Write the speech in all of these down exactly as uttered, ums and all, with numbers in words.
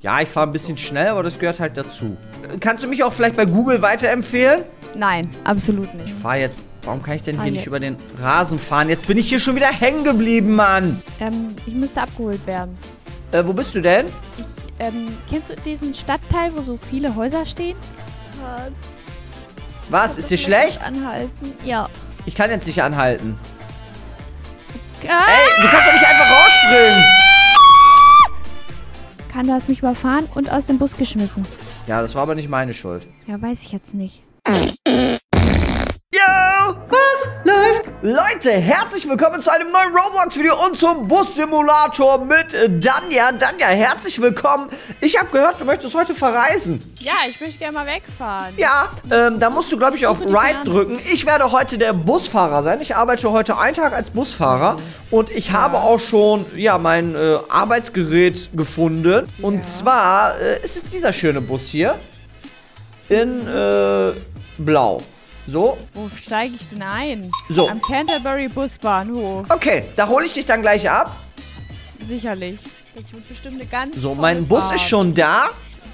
Ja, ich fahre ein bisschen schnell, aber das gehört halt dazu. Kannst du mich auch vielleicht bei Google weiterempfehlen? Nein, absolut nicht. Ich fahre jetzt... Warum kann ich denn hier Ah, nicht jetzt. über den Rasen fahren? Jetzt bin ich hier schon wieder hängen geblieben, Mann. Ähm, ich müsste abgeholt werden. Äh, wo bist du denn? Ich, ähm, kennst du diesen Stadtteil, wo so viele Häuser stehen? Was? Ist dir schlecht? Anhalten. Ja. Ich kann jetzt nicht anhalten. Ah! Ey, du kannst doch nicht einfach rausspringen. Kann, du hast mich überfahren und aus dem Bus geschmissen. Ja, das war aber nicht meine Schuld. Ja, weiß ich jetzt nicht. Yo, was läuft? Leute, herzlich willkommen zu einem neuen Roblox-Video und zum Bus-Simulator mit äh, Danja. Danja, herzlich willkommen. Ich habe gehört, du möchtest heute verreisen. Ja, ich möchte gerne mal wegfahren. Ja, ähm, da musst du, glaube ich, auf suche die Ride Ferne. drücken. Ich werde heute der Busfahrer sein. Ich arbeite heute einen Tag als Busfahrer. Und ich habe auch schon, ja, mein äh, Arbeitsgerät gefunden. Und Ja. zwar äh, ist es dieser schöne Bus hier. In, äh, blau. So. Wo steige ich denn ein? So. Am Canterbury Busbahnhof. Okay, da hole ich dich dann gleich ab. Sicherlich. Das wird bestimmt eine ganz So, tolle mein Bus Fahrt. ist schon da.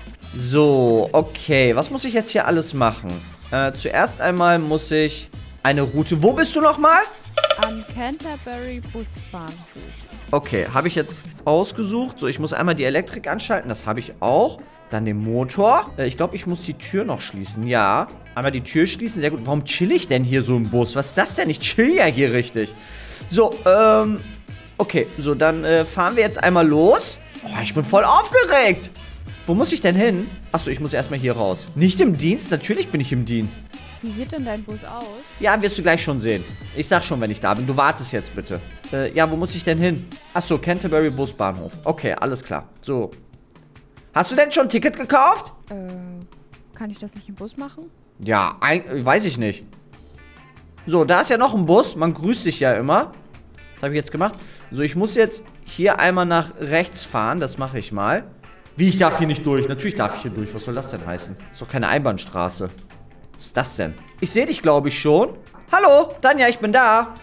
So, okay. Was muss ich jetzt hier alles machen? Äh, zuerst einmal muss ich eine Route... Wo bist du nochmal? Am Canterbury Busbahnhof. Okay, habe ich jetzt ausgesucht. So, ich muss einmal die Elektrik anschalten. Das habe ich auch. Dann den Motor. Äh, ich glaube, ich muss die Tür noch schließen. Ja. Einmal die Tür schließen. Sehr gut. Warum chill ich denn hier so im Bus? Was ist das denn? Ich chill ja hier richtig. So, ähm... Okay, so, dann äh, fahren wir jetzt einmal los. Oh, ich bin voll aufgeregt. Wo muss ich denn hin? Achso, ich muss erstmal hier raus. Nicht im Dienst? Natürlich bin ich im Dienst. Wie sieht denn dein Bus aus? Ja, wirst du gleich schon sehen. Ich sag schon, wenn ich da bin. Du wartest jetzt bitte. Äh, ja, wo muss ich denn hin? Achso, Canterbury Busbahnhof. Okay, alles klar. So. Hast du denn schon ein Ticket gekauft? Äh, kann ich das nicht im Bus machen? Ja, ein, weiß ich nicht. So, da ist ja noch ein Bus. Man grüßt sich ja immer. Was habe ich jetzt gemacht? So, ich muss jetzt hier einmal nach rechts fahren. Das mache ich mal. Wie, ich darf hier nicht durch? Natürlich darf ich hier durch. Was soll das denn heißen? Ist doch keine Einbahnstraße. Was ist das denn? Ich sehe dich, glaube ich, schon. Hallo, Danja, ich bin da.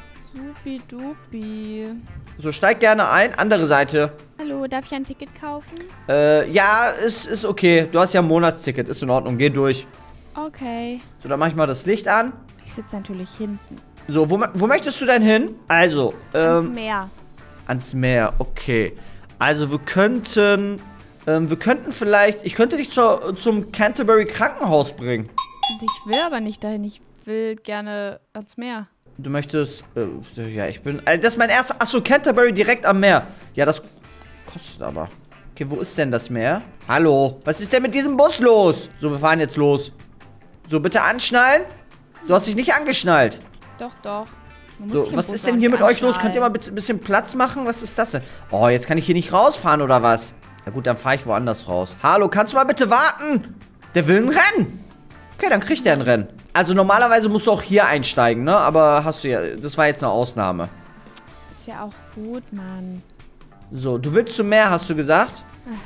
Supi-dupi. So, steig gerne ein. Andere Seite. Hallo, darf ich ein Ticket kaufen? Äh, ja, ist, ist okay. Du hast ja ein Monatsticket. Ist in Ordnung. Geh durch. Okay. So, dann mach ich mal das Licht an. Ich sitze natürlich hinten. So, wo, wo möchtest du denn hin? Also, Ans ähm... Meer. Ans Meer, okay. Also, wir könnten... Ähm, wir könnten vielleicht... Ich könnte dich zur, zum Canterbury Krankenhaus bringen. Ich will aber nicht dahin. Ich will gerne ans Meer. Du möchtest... Äh, ja, ich bin... Äh, das ist mein erster... Achso, Canterbury direkt am Meer. Ja, das kostet aber... Okay, wo ist denn das Meer? Hallo? Was ist denn mit diesem Bus los? So, wir fahren jetzt los. So, bitte anschnallen. Du hast dich nicht angeschnallt. Doch, doch. Man muss So, sich im was Bus ist auch denn hier nicht mit euch los? Könnt ihr mal anschnallen. ein bisschen Platz machen? Was ist das denn? Oh, jetzt kann ich hier nicht rausfahren, oder was? Ja gut, dann fahre ich woanders raus. Hallo, kannst du mal bitte warten? Der will ein Rennen. Okay, dann kriegt er ein Rennen. Also normalerweise musst du auch hier einsteigen, ne? Aber hast du ja... Das war jetzt eine Ausnahme. Ist ja auch gut, Mann. So, du willst zum Meer, hast du gesagt?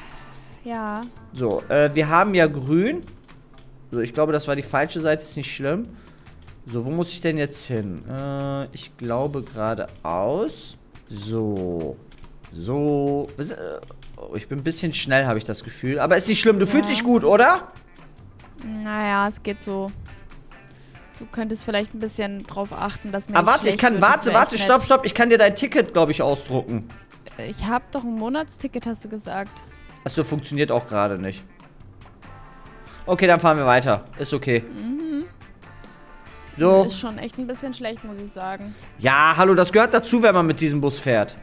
Ja. So, äh, wir haben ja grün. So, ich glaube, das war die falsche Seite, ist nicht schlimm. So, wo muss ich denn jetzt hin? Äh, ich glaube geradeaus. So. So. Was, äh, oh, ich bin ein bisschen schnell, habe ich das Gefühl. Aber ist nicht schlimm, du Ja. fühlst dich gut, oder? Naja, es geht so. Du könntest vielleicht ein bisschen drauf achten, dass mir Ah, nicht warte, ich schlecht kann, wird. Das warte, wär warte, echt stopp, nett. stopp. Ich kann dir dein Ticket, glaube ich, ausdrucken. Ich habe doch ein Monatsticket, hast du gesagt. Achso, funktioniert auch gerade nicht. Okay, dann fahren wir weiter. Ist okay. Mhm. So. Ist schon echt ein bisschen schlecht, muss ich sagen. Ja, hallo, das gehört dazu, wenn man mit diesem Bus fährt.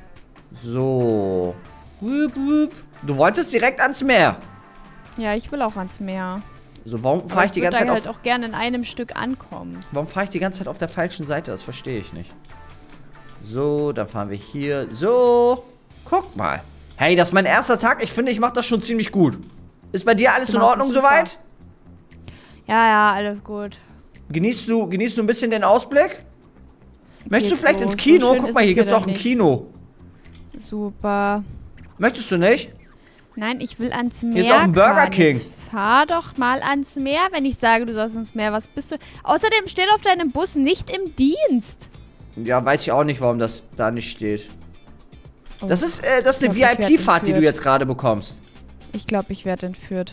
So. Wup, wup. Du wolltest direkt ans Meer. Ja, ich will auch ans Meer. So, warum Aber fahre ich die ganze würde Zeit da auf... halt auch gerne in einem Stück ankommen. Warum fahre ich die ganze Zeit auf der falschen Seite? Das verstehe ich nicht. So, dann fahren wir hier. So. Guck mal. Hey, das ist mein erster Tag. Ich finde, ich mache das schon ziemlich gut. Ist bei dir alles Du in machst Ordnung es super. soweit? Ja, ja, alles gut. Genießt du, genießt du ein bisschen den Ausblick? Möchtest du Geht vielleicht so. ins Kino? So schön Guck ist mal, es hier hier gibt es auch doch ein nicht. Kino. Super. Möchtest du nicht? Nein, ich will ans Meer. Hier ist auch ein Burger fahren. King. Jetzt fahr doch mal ans Meer, wenn ich sage, du sollst ins Meer. Was bist du? Außerdem steht auf deinem Bus nicht im Dienst. Ja, weiß ich auch nicht, warum das da nicht steht. Oh, Das ist, äh, das ist eine ich glaub, ich werd V I P-Fahrt, die du entführt. jetzt gerade bekommst. Ich glaube, ich werde entführt.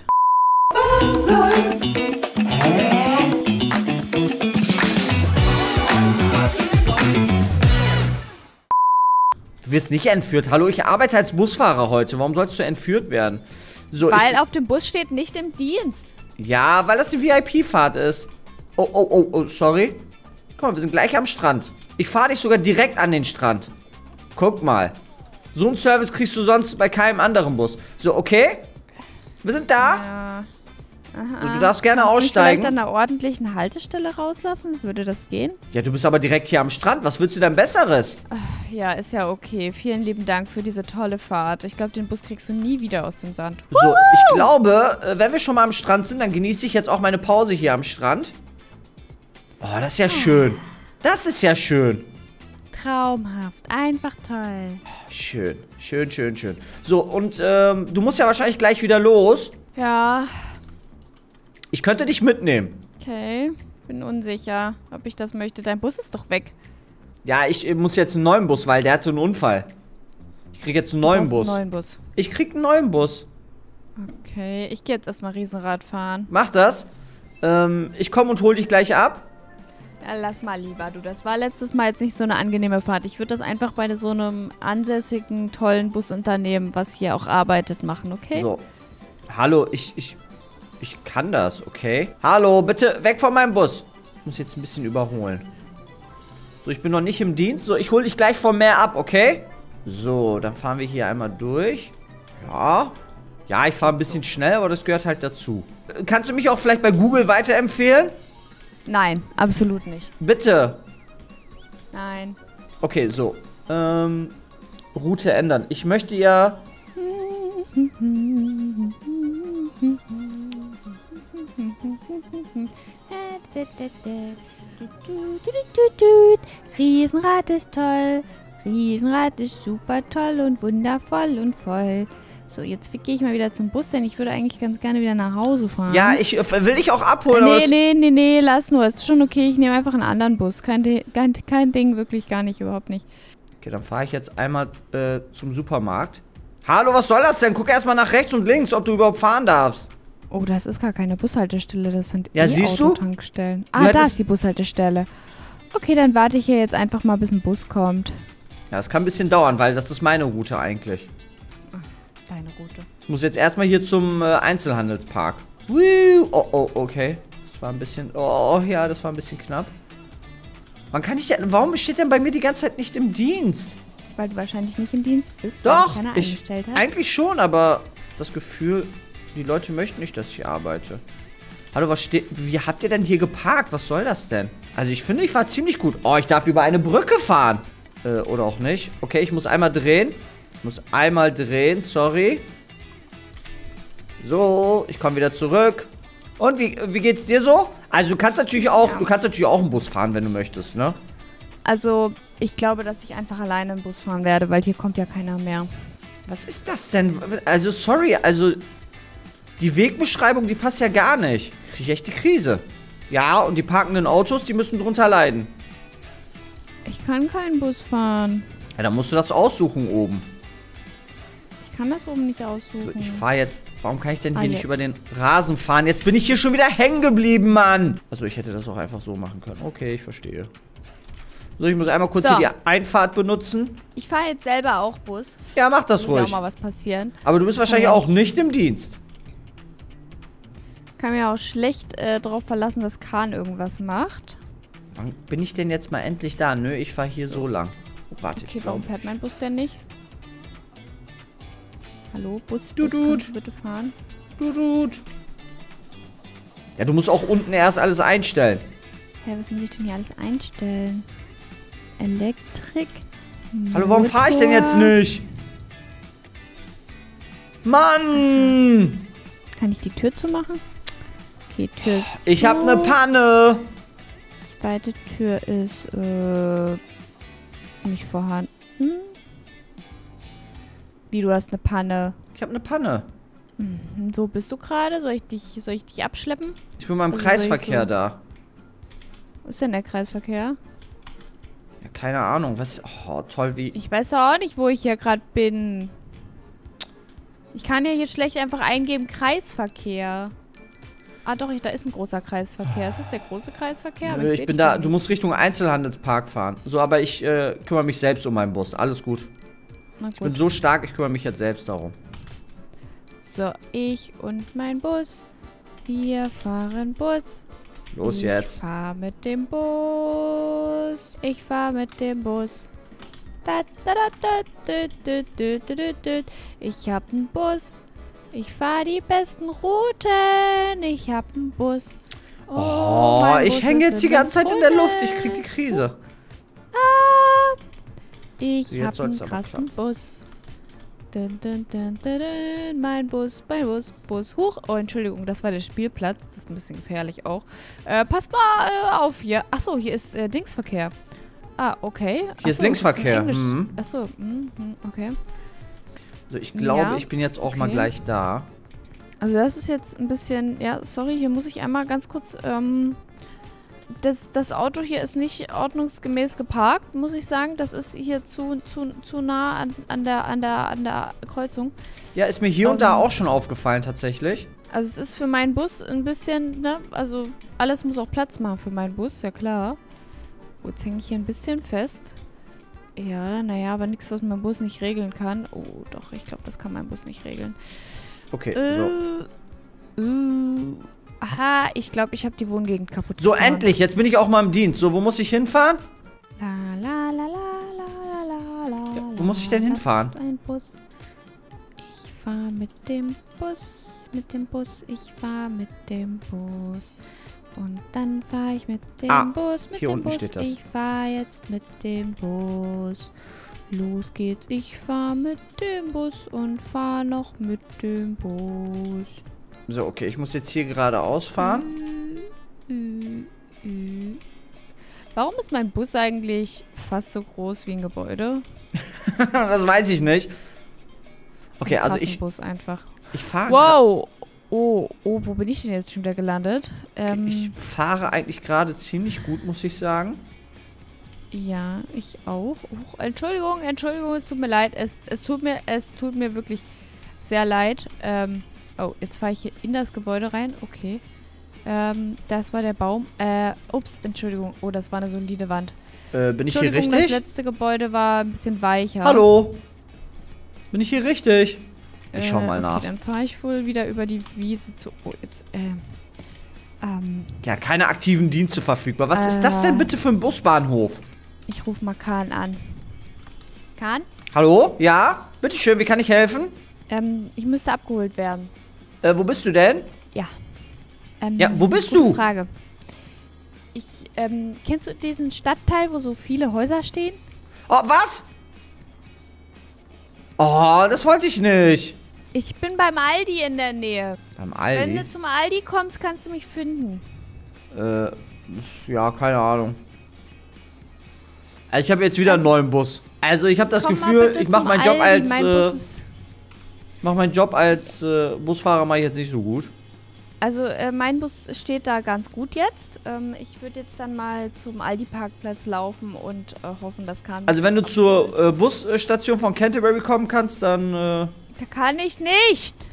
Du wirst nicht entführt. Hallo, ich arbeite als Busfahrer heute. Warum sollst du entführt werden? So, weil ich, auf dem Bus steht nicht im Dienst. Ja, weil das eine V I P-Fahrt ist. Oh, oh, oh, oh, sorry. Guck mal, wir sind gleich am Strand. Ich fahre dich sogar direkt an den Strand. Guck mal. So einen Service kriegst du sonst bei keinem anderen Bus. So, okay? Wir sind da. Ja. Aha. So, du darfst gerne Kannst du mich aussteigen. vielleicht an einer ordentlichen Haltestelle rauslassen? Würde das gehen? Ja, du bist aber direkt hier am Strand. Was willst du denn Besseres? Ja, ist ja okay. Vielen lieben Dank für diese tolle Fahrt. Ich glaube, den Bus kriegst du nie wieder aus dem Sand. So, ich glaube, äh, wenn wir schon mal am Strand sind, dann genieße ich jetzt auch meine Pause hier am Strand. Oh, das ist ja schön. Das ist ja schön. Traumhaft. Einfach toll. Schön, schön, schön, schön. So, und ähm, du musst ja wahrscheinlich gleich wieder los. Ja, Ich könnte dich mitnehmen. okay. Bin unsicher, ob ich das möchte. Dein Bus ist doch weg. Ja, ich äh, muss jetzt einen neuen Bus, weil der hatte einen Unfall. Ich krieg jetzt einen Du neuen brauchst Bus. einen neuen Bus. Ich krieg einen neuen Bus. Okay, ich gehe jetzt erstmal Riesenrad fahren. Mach das. Ähm, ich komme und hol dich gleich ab. Ja, lass mal lieber, du. Das war letztes Mal jetzt nicht so eine angenehme Fahrt. Ich würde das einfach bei so einem ansässigen, tollen Busunternehmen, was hier auch arbeitet, machen, okay? So. Hallo, ich, ich, ich kann das, okay? Hallo, bitte weg von meinem Bus. Ich muss jetzt ein bisschen überholen. So, ich bin noch nicht im Dienst. So, ich hol dich gleich vom Meer ab, okay? So, dann fahren wir hier einmal durch. Ja. Ja, ich fahre ein bisschen schnell, aber das gehört halt dazu. Äh, Kannst du mich auch vielleicht bei Google weiterempfehlen? Nein, absolut nicht. Bitte. Nein. Okay, so. Ähm, Route ändern. Ich möchte ja... Riesenrad ist toll. Riesenrad ist super toll und wundervoll und voll. So, jetzt gehe ich mal wieder zum Bus, denn ich würde eigentlich ganz gerne wieder nach Hause fahren. Ja, ich äh, will dich auch abholen. Nee, aber es- nee, nee, nee, lass nur. Ist schon okay, ich nehme einfach einen anderen Bus. Kein, Di- kein, kein Ding, wirklich gar nicht, überhaupt nicht. Okay, dann fahre ich jetzt einmal äh, zum Supermarkt. Hallo, was soll das denn? Guck erstmal nach rechts und links, ob du überhaupt fahren darfst. Oh, das ist gar keine Bushaltestelle, das sind Ja, siehst du? E-Auto-Tankstellen. Du Ah, da hättest- ist die Bushaltestelle. Okay, dann warte ich hier jetzt einfach mal, bis ein Bus kommt. Ja, das kann ein bisschen dauern, weil das ist meine Route eigentlich. Deine Route. Ich muss jetzt erstmal hier zum äh, Einzelhandelspark. Woo! Oh, oh, okay. Das war ein bisschen... Oh, ja, das war ein bisschen knapp. Wann kann ich denn... Warum steht denn bei mir die ganze Zeit nicht im Dienst? Weil du wahrscheinlich nicht im Dienst bist, weil Doch, keiner ich, eingestellt hat. eigentlich schon, aber das Gefühl, die Leute möchten nicht, dass ich arbeite. Hallo, was steht... Wie habt ihr denn hier geparkt? Was soll das denn? Also ich finde, ich fahre ziemlich gut. Oh, ich darf über eine Brücke fahren. Äh, oder auch nicht. Okay, ich muss einmal drehen. Ich muss einmal drehen, sorry. So, ich komme wieder zurück. Und wie, wie geht's dir so? Also du kannst natürlich auch, Ja. du kannst natürlich auch einen Bus fahren, wenn du möchtest, ne? Also, ich glaube, dass ich einfach alleine im Bus fahren werde, weil hier kommt ja keiner mehr. Was ist das denn? Also, sorry, also die Wegbeschreibung, die passt ja gar nicht. Krieg ich echt die Krise. Ja, und die parkenden Autos, die müssen drunter leiden. Ich kann keinen Bus fahren. Ja, dann musst du das aussuchen oben. Ich kann das oben nicht So, aussuchen. ich fahre jetzt. Warum kann ich denn hier Ah, nicht jetzt. über den Rasen fahren? Jetzt bin ich hier schon wieder hängen geblieben, Mann. Also ich hätte das auch einfach so machen können. Okay, ich verstehe. So, ich muss einmal kurz So. hier die Einfahrt benutzen. Ich fahre jetzt selber auch Bus. Ja, mach das Muss ja auch ruhig. mal was passieren. Aber du bist wahrscheinlich Ja, auch ich- nicht im Dienst. Kann mir auch schlecht äh, darauf verlassen, dass Kahn irgendwas macht. Wann bin ich denn jetzt mal endlich da? Nö, ich fahre hier so lang. Oh, warte, Okay, ich warum glaube. fährt mein Bus denn nicht? Hallo, Bus, Du, Bus, du. kannst du bitte fahren? Ja, du musst auch unten erst alles einstellen. Hä, was muss ich denn hier alles einstellen? Elektrik. Hallo, warum fahre ich denn jetzt Motor. nicht? Mann! Kann ich die Tür zumachen? Okay, Tür ist Ich habe eine zu. Panne. Zweite Tür ist äh, nicht vorhanden. Wie, du hast eine Panne? Ich habe eine Panne. Hm, wo bist du gerade? Soll ich dich, soll ich dich abschleppen? Ich bin beim Also soll ich Kreisverkehr so- da. Wo ist denn der Kreisverkehr? Ja, keine Ahnung. Was? Oh, toll, wie. Ich weiß doch auch nicht, wo ich hier gerade bin. Ich kann ja hier schlecht einfach eingeben Kreisverkehr. Ah doch, ich, da ist ein großer Kreisverkehr. Ist das der große Kreisverkehr? Aber Nö, ich ich seh bin dich da, nicht. du musst Richtung Einzelhandelspark fahren. So, aber ich äh, kümmere mich selbst um meinen Bus. Alles gut. Na Ich bin gut. so stark, ich kümmere mich jetzt selbst darum. So, ich und mein Bus. Wir fahren Bus. Los ich jetzt. Ich fahr mit dem Bus. Ich fahr mit dem Bus. Da, da, da, da, da, da, da, da, da. Ich hab einen Bus. Ich fahr die besten Routen. Ich hab einen Bus. Oh, mein ich Bus hänge ist jetzt die in ganze einem Zeit in der Luft. Ich Tunnel. krieg die Krise. Ah, ich Jetzt hab einen soll's aber krassen Bus. Dun, dun, dun, dun, dun. Mein Bus, mein Bus, Bus. Huch. Oh, Entschuldigung, das war der Spielplatz. Das ist ein bisschen gefährlich auch. Äh, passt mal äh, auf hier. Achso, hier ist äh, Dingsverkehr. Ah, okay. Hier Achso, ist Linksverkehr. das ist ein Mhm. Englisch- Achso, mhm, okay. So, ich glaube, Ja, ich bin jetzt auch okay. mal gleich da. Also das ist jetzt ein bisschen, ja, sorry, hier muss ich einmal ganz kurz, ähm, das, das Auto hier ist nicht ordnungsgemäß geparkt, muss ich sagen. Das ist hier zu, zu, zu nah an, an, der, an, der, an der Kreuzung. Ja, ist mir hier und da Ähm. auch schon aufgefallen, tatsächlich. Also es ist für meinen Bus ein bisschen, ne, also alles muss auch Platz machen für meinen Bus, ja klar. Oh, jetzt hänge ich hier ein bisschen fest. Ja, naja, aber nichts, was mein Bus nicht regeln kann. Oh, doch, ich glaube, das kann mein Bus nicht regeln. Okay, so. Äh, äh, aha, ich glaube, ich habe die Wohngegend kaputt So, gefahren. endlich. Jetzt bin ich auch mal im Dienst. So, wo muss ich hinfahren? La, la, la, la, la, la, la, Ja, wo muss ich denn la, hinfahren? Das ist ein Bus. Ich fahre mit dem Bus, mit dem Bus, ich fahre mit dem Bus. Und dann fahre ich mit dem Ah, Bus, mit hier dem unten Bus. steht das. Ich fahre jetzt mit dem Bus. Los geht's, ich fahre mit dem Bus und fahre noch mit dem Bus. So, okay. Ich muss jetzt hier geradeaus fahren. Äh, äh, äh. Warum ist mein Bus eigentlich fast so groß wie ein Gebäude? Das weiß ich nicht. Okay, Ein also ich, Bus einfach. ich fahre... Wow! Oh, oh, wo bin ich denn jetzt schon wieder gelandet? Ähm, Ich fahre eigentlich gerade ziemlich gut, muss ich sagen. ja, ich auch. Oh, Entschuldigung, Entschuldigung, es tut mir leid. Es, es tut mir, es tut mir wirklich sehr leid. Ähm, oh, jetzt fahre ich hier in das Gebäude rein. Okay. Ähm, das war der Baum. Äh, ups, Entschuldigung. Oh, das war eine solide Wand. Äh, bin ich hier Entschuldigung, richtig? das letzte Gebäude war ein bisschen weicher. Hallo? Bin ich hier richtig? Ich schau Äh, mal okay, nach. dann fahre ich wohl wieder über die Wiese zu... Oh, jetzt, ähm... Ähm, Ja, keine aktiven Dienste verfügbar. Was ist das Äh. denn bitte für ein Busbahnhof? ich rufe mal Kahn an. Kahn? Hallo? Ja? Bitteschön, wie kann ich helfen? Ähm, ich müsste abgeholt werden. Äh, wo bist du denn? Ja. Ähm, Ja, wo bist gute du? Frage. Ich, ähm, kennst du diesen Stadtteil, wo so viele Häuser stehen? Oh, was? Oh, das wollte ich nicht. Ich bin beim Aldi in der Nähe. Beim Wenn Aldi? du zum Aldi kommst, kannst du mich finden. Äh, ja, keine Ahnung. Also ich habe jetzt wieder einen neuen Bus. Also ich habe das Komm mal Gefühl, bitte ich mache zum meinen Job Aldi. als Mein äh, Bus ist mach meinen Job als äh, Busfahrer mache ich jetzt nicht so gut. Also, äh, mein Bus steht da ganz gut jetzt. Ähm, ich würde jetzt dann mal zum Aldi-Parkplatz laufen und äh, hoffen, das kann. Also wenn du zur äh, Busstation von Canterbury kommen kannst, dann äh, Da kann ich nicht,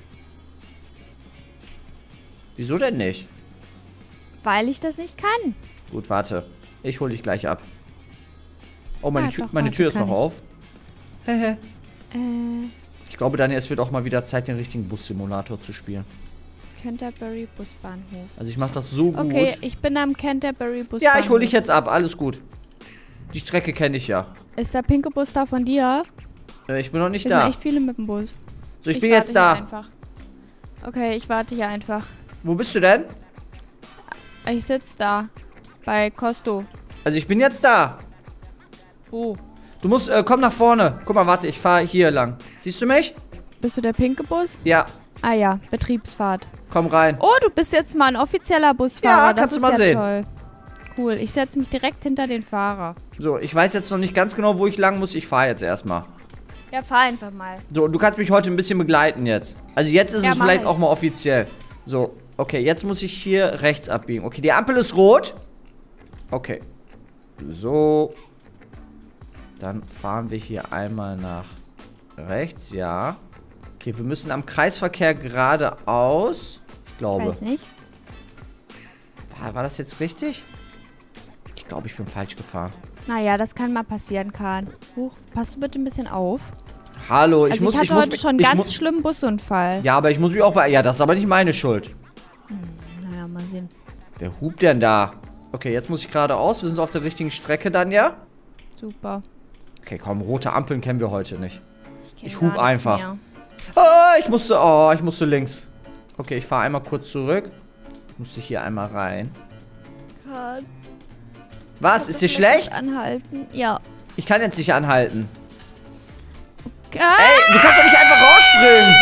wieso denn nicht? weil ich das nicht kann. Gut, warte. Ich hol dich gleich ab. Oh, meine, Ja, Tür, doch, meine warte, Tür ist kann noch ich. auf. Hehe. Äh, Ich glaube, Daniel, es wird auch mal wieder Zeit, den richtigen Bus-Simulator zu spielen. Canterbury Busbahnhof. Also ich mache das so gut. Okay, ich bin am Canterbury Busbahnhof. Ja, ich hole dich jetzt ab. Alles gut. Die Strecke kenne ich ja. Ist der pinke Bus da von dir? Äh, ich bin noch nicht Hier da. sind echt viele mit dem Bus. So, ich, bin warte jetzt hier da. Einfach. Okay, ich warte hier einfach. Wo bist du denn? Ich sitze da. Bei Costo. Also ich bin jetzt da. Wo? Du musst, äh, komm nach vorne. Guck mal, warte, ich fahre hier lang. Siehst du mich? Bist du der pinke Bus? Ja, Ah ja, Betriebsfahrt. komm rein. Oh, du bist jetzt mal ein offizieller Busfahrer. Ja, das kannst ist du mal ja sehen. toll. Cool, ich setze mich direkt hinter den Fahrer. So, ich weiß jetzt noch nicht ganz genau, wo ich lang muss. Ich fahre jetzt erstmal. Ja, fahr einfach mal. So, und du kannst mich heute ein bisschen begleiten jetzt. Also jetzt ist Ja, es mach vielleicht ich. auch mal offiziell. So, okay, jetzt muss ich hier rechts abbiegen. Okay, die Ampel ist rot. Okay. So. Dann fahren wir hier einmal nach rechts, ja. Okay, wir müssen am Kreisverkehr geradeaus. Ich glaube. Weiß nicht. War, war das jetzt richtig? Ich glaube, ich bin falsch gefahren. Naja, das kann mal passieren, Kahn. Huch, pass du bitte ein bisschen auf. Hallo, ich also muss... ich hatte ich muss, heute schon ich ganz muss, schlimmen Busunfall. Ja, aber ich muss mich auch bei... Ja, das ist aber nicht meine Schuld. Hm, naja, mal sehen. Wer hupt denn da? Okay, jetzt muss ich geradeaus. Wir sind auf der richtigen Strecke dann, ja? Super. Okay, komm, rote Ampeln kennen wir heute nicht. kenn Ich gar hub nichts einfach. mehr. Ah, ich musste... Oh, ich musste links. Okay, ich fahre einmal kurz zurück. Musste hier einmal rein. Kahn. Was? Ist dir schlecht? Anhalten. Ja. Ich kann jetzt nicht anhalten. Ah! Ey, du kannst doch nicht einfach rausspringen.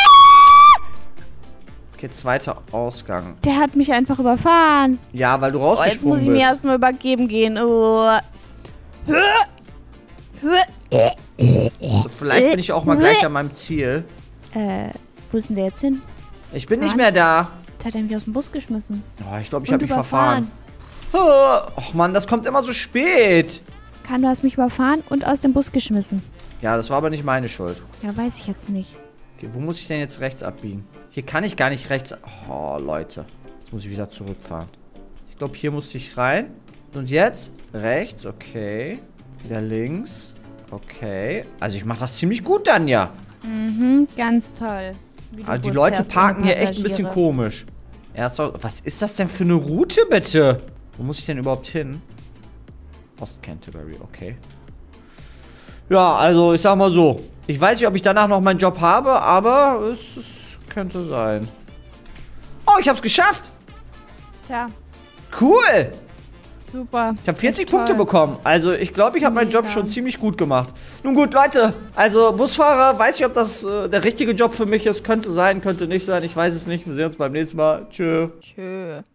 Okay, zweiter Ausgang. Der hat mich einfach überfahren. Ja, weil du Oh, jetzt muss rausgesprungen ich mir bist. erstmal übergeben gehen. Oh. Vielleicht bin ich auch mal gleich an meinem Ziel. Äh, wo ist denn der jetzt hin? Ich bin nicht Mann. mehr da. Jetzt hat er mich aus dem Bus geschmissen. Oh, ich glaube, ich Und habe mich überfahren. verfahren. Och Mann, das kommt immer so spät. Kahn, du hast mich überfahren und aus dem Bus geschmissen. Ja, das war aber nicht meine Schuld. Ja, weiß ich jetzt nicht. Okay, wo muss ich denn jetzt rechts abbiegen? Hier kann ich gar nicht rechts... Oh, Leute. Jetzt muss ich wieder zurückfahren. Ich glaube, hier musste ich rein. Und jetzt? Rechts, okay. Wieder links. Okay. Also ich mache das ziemlich gut dann, ja. Mhm, ganz toll. Wie du Also die Bus Leute fährst ohne parken hier echt ein bisschen Passagiere. komisch. Erst doch, was ist das denn für eine Route, bitte? Wo muss ich denn überhaupt hin? Ost-Canterbury, okay. Ja, also ich sag mal so. Ich weiß nicht, ob ich danach noch meinen Job habe, aber es, es könnte sein. Oh, ich hab's geschafft! Tja, Cool! super. Ich habe vierzig Toll. Punkte bekommen. Also ich glaube, ich habe meinen Job Mega. schon ziemlich gut gemacht. Nun gut, Leute. Also Busfahrer, weiß ich, ob das äh, der richtige Job für mich ist. Könnte sein, könnte nicht sein. Ich weiß es nicht. Wir sehen uns beim nächsten Mal. Tschö. Tschö.